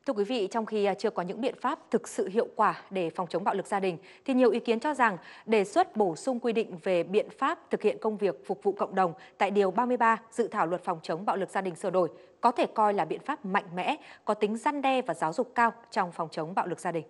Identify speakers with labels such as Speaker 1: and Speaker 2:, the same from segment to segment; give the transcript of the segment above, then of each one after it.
Speaker 1: Thưa quý vị, trong khi chưa có những biện pháp thực sự hiệu quả để phòng chống bạo lực gia đình, thì nhiều ý kiến cho rằng đề xuất bổ sung quy định về biện pháp thực hiện công việc phục vụ cộng đồng tại Điều 33 dự thảo luật phòng chống bạo lực gia đình sửa đổi có thể coi là biện pháp mạnh mẽ, có tính răn đe và giáo dục cao trong phòng chống bạo lực gia đình.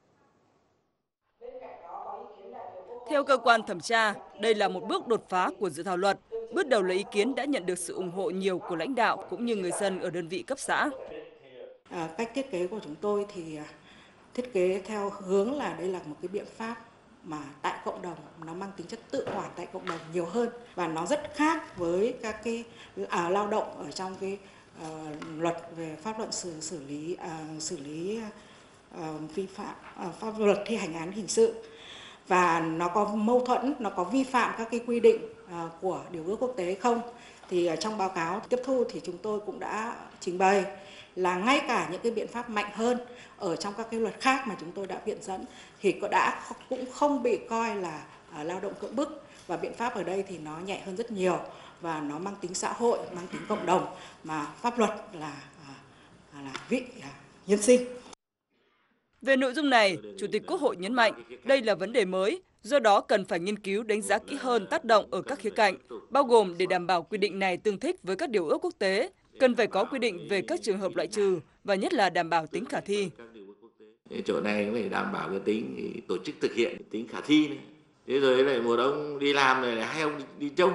Speaker 2: Theo cơ quan thẩm tra, đây là một bước đột phá của dự thảo luật. Bước đầu lấy ý kiến đã nhận được sự ủng hộ nhiều của lãnh đạo cũng như người dân ở đơn vị cấp xã.
Speaker 3: Cách thiết kế của chúng tôi thì thiết kế theo hướng là đây là một cái biện pháp mà tại cộng đồng, nó mang tính chất tự quản tại cộng đồng nhiều hơn và nó rất khác với các cái lao động ở trong cái luật về pháp luật xử lý vi phạm pháp luật thi hành án hình sự, và nó có mâu thuẫn, nó có vi phạm các cái quy định của điều ước quốc tế không. Thì trong báo cáo tiếp thu thì chúng tôi cũng đã trình bày là ngay cả những cái biện pháp mạnh hơn ở trong các cái luật khác mà chúng tôi đã viện dẫn thì cũng không bị coi là lao động cưỡng bức, và biện pháp ở đây thì nó nhẹ hơn rất nhiều và nó mang tính xã hội, mang tính cộng đồng, mà pháp luật là vị nhân sinh.
Speaker 2: Về nội dung này, Chủ tịch Quốc hội nhấn mạnh đây là vấn đề mới, do đó cần phải nghiên cứu đánh giá kỹ hơn tác động ở các khía cạnh, bao gồm để đảm bảo quy định này tương thích với các điều ước quốc tế, cần phải có quy định về các trường hợp loại trừ và nhất là đảm bảo tính khả thi.
Speaker 4: Chỗ này phải đảm bảo cái tính tổ chức thực hiện, tính khả thi này. Thế rồi lại một ông đi làm này, hai ông đi trông,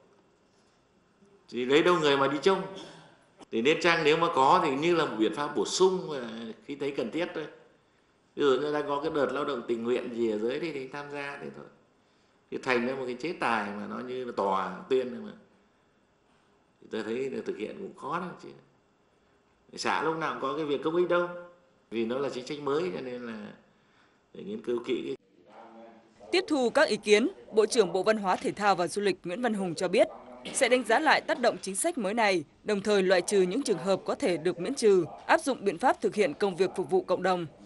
Speaker 4: thì lấy đâu người mà đi trông. Thì nên chăng nếu mà có thì như là một biện pháp bổ sung khi thấy cần thiết thôi. Ví dụ như đang có cái đợt lao động tình nguyện gì ở dưới thì tham gia thế thôi. Thì thành ra một cái chế tài mà nó như là tòa tuyên mà. Thì tôi thấy là thực hiện cũng khó lắm chứ. Xã lúc nào cũng có cái việc công ích đâu. Vì nó là chính sách mới cho nên là phải nghiên cứu kỹ.
Speaker 2: Tiếp thu các ý kiến, Bộ trưởng Bộ Văn hóa Thể thao và Du lịch Nguyễn Văn Hùng cho biết sẽ đánh giá lại tác động chính sách mới này, đồng thời loại trừ những trường hợp có thể được miễn trừ, áp dụng biện pháp thực hiện công việc phục vụ cộng đồng.